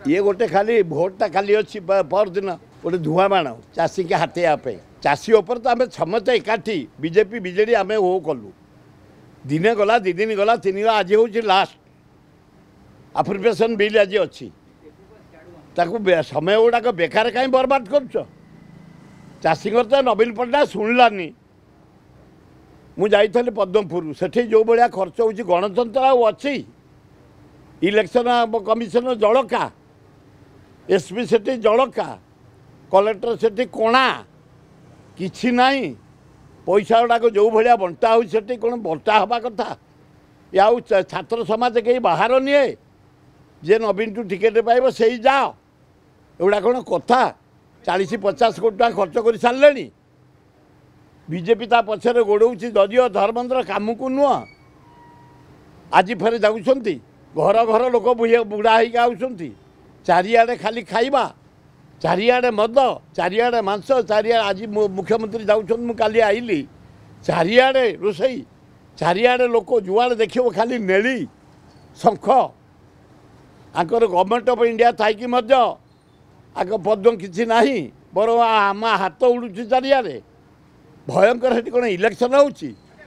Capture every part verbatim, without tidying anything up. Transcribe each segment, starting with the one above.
ये गोटे खाली भोटा खाली अच्छी परदिन गोटे धुआं बाण चाषी के हाथेप चाषी उपर तो आम समस्त एकाठी बीजेपी बीजेडी आम हो कलु दिने गला दी दिन गला तीन गला आज हूँ लास्ट अप्रोप्रिएशन बिल आज अच्छी समय गुड़ाक बेकार कहीं बर्बाद कर चाषी तो नवीन पट्टनायक शुणलानी मुझे पद्मपुर से जो भाया खर्च हो गणतंत्र अच्छी इलेक्शन कमिशन जड़का एसपी से जड़का कलेक्टर से कोणा किछि नहीं पैसा गुड़ाक जो भाया बंटा हो कौन बंटा हवा कथा या छात्र समाज कहीं बाहर निए जे नवीन टू टिकेट पाइब से ही जाओ एगुड़ा कौन कथा चालीस पचास कोटी टाँग खर्च कर सारे बीजेपी ता पछरे गोड़ौँ जदिव धर्मेन्द्र काम को नुह आज फेर जाऊँच घर घर लोक बुढ़ा होकर आउंट चारिआडे खाली खाइबा चारिआडे मद चारिआडे मांस चारिआडे आज मुख्यमंत्री जाऊँ काली आइली चारिआडे रोसई चारिआडे लोक जुआड़े देखिए खाली नेली शंख आंकर गवर्नमेंट ऑफ इंडिया थी आग पद्म किसी ना बर आम हाथ उड़ू चारिआडे भयंकर है कौन इलेक्शन हो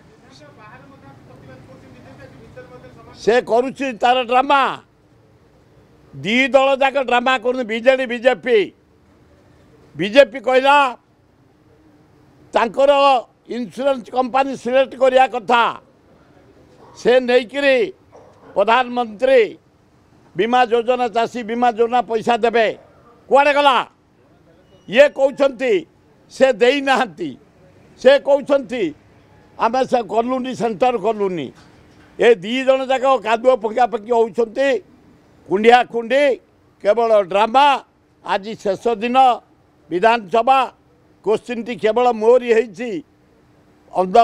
से करुच्ची तार ड्रामा दी दल जाक ड्रामा कर बीजेडी बीजेपी बीजेपी कहला तांकर इंश्योरेंस कंपनी सिलेक्ट करिया कथा से नहींकरी प्रधानमंत्री बीमा योजना चाषी बीमा योजना पैसा देवे कुआड़े गला ये कहते से देई नाहंती से कहते आम से कलुनी सेंटर कलुनी ये दी जन जाक कादुआ पकापकी होती कुंडिया खुंडी केवल ड्रामा आज शेष दिन विधानसभा क्वेश्चन टी केवल मोरी होती अंध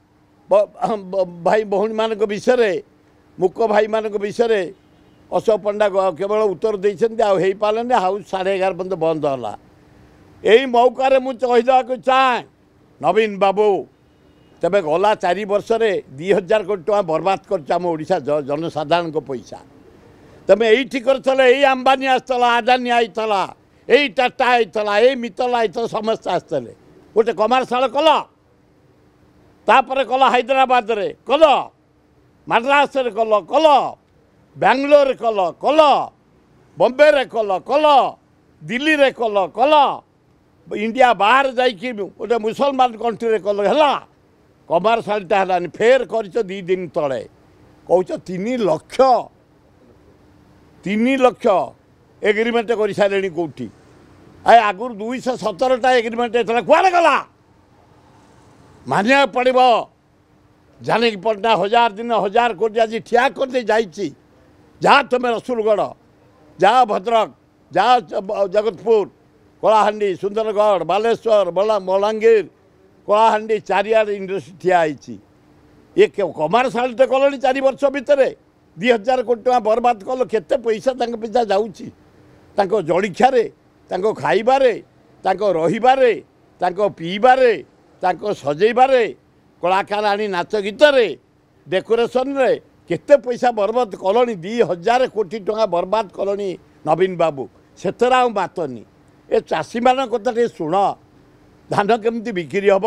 भाई भौणी मान विषय मुक भाई मान विषय अशोक पंडा केवल उत्तर देते आई पारे हाउस साढ़े एगार पर्यंत बंद है यही मौका मुझे कहीदेक चाहे नवीन बाबू तबे गला चारि वर्ष दी हजार कोटी टका बर्बाद करशा जनसाधारण को पैसा तमें यही कर अंबानी आसला आदानी आईला यही टाटा आईला यही मित्तल आई समस्ते आसते गोटे कमर्शियल कल तापर कल हैदराबाद रे कल मद्रास रे कल कल बेंगलोर कल कल बॉम्बे रे कल कल दिल्ली रे कल कल इंडिया बाहर जाइए गोटे मुसलमान कंट्री कल है कमर्शियलटा है फेर कर दी दिन तले कौच तीन लक्ष तीन लक्ष एग्रीमेंट कर सारे कौटी आई आगुरी दुईश सतरटा एग्रीमेंट होता कुआड़े गला मानिया पड़ो जानकी पट्टनायक हजार दिन हजार कोटी आज ठिया कर दे जाइए जा तुम्हें रसुलगढ़ जा भद्रक जा जगतपुर कलाहांडी सुंदरगढ़ बालेश्वर बला बलांगीर कलाहांडी चारिआडे इंडस्ट्री ठिया ये कमर्शियल तो कल चार वर्ष भितर दी हजार कोटी टका बर्बाद कल केते पैसा पिछा जाऊँगी जलिखारे खाइबारे रहिबारे पीबारे सजेबारे कलाकार आनी नाच गीतरे डेकोरेशन रे केते पैसा बर्बाद कलनी दी हजार कोटी टका बर्बाद कलनी नवीन बाबू से बातनी ए चाषी मान कथा टे शुण धान केमती बिक्री हम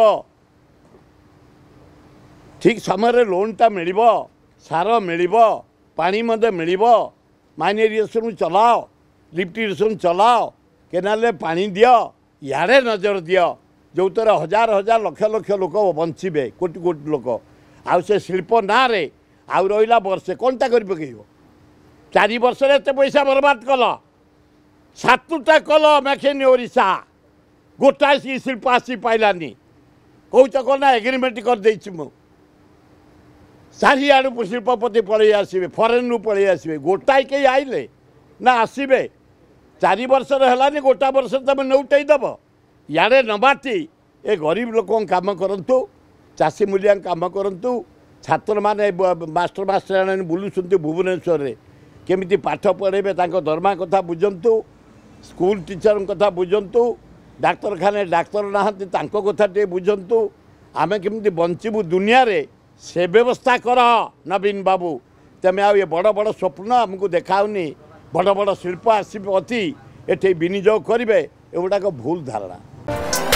ठीक समय लोनटा मिल सार मिल पानी मिल माइन इरिगेशन चलाओ लिफ्ट इरिगेशन चलाओ केनाल पानी दियो यारे नजर दियो जो तर हजार हजार लक्ष लक्ष लोक बंचे कोटी कोटी लोक आउ से शिल्प ना रे आउ रहा वर्षे कौनटा कर पकड़ चार वर्ष एत पैसा बर्बाद कल सातुटा कल मेखेनी ओडिशा गोटाए सी शिल्प आसी पाइलानी कौच कौन एग्रीमेंट कर देछि मु चारिआडू शिल्पपति पलि आसबे फरेन रु पलि आसबे गोटाए कई आइले ना आसबे चार वर्ष है गोटा वर्ष तुम नौटाई दब यारे नबाती ए गरीब लोक काम करतु चाषी मूलिया काम करतु छात्र माने मास्टर मास्टर बुलूँ भुवनेश्वर में केमिति पाठ पढ़ेबे दरमा कथा बुझंतु स्कूल टीचर कथा बुझंतु डाक्तरखाने डाक्तर नाहंती तांको कथा टे बुझंतु आमे केमिति बंचिबु दुनिया रे से व्यवस्था कर नवीन बाबू तमें आ ये बड़ बड़ स्वप्न आमको देखाऊनी बड़ बड़ शिल्प आसी अति एठे विनियोग करेंगे एगुड़ाक भूल धारणा।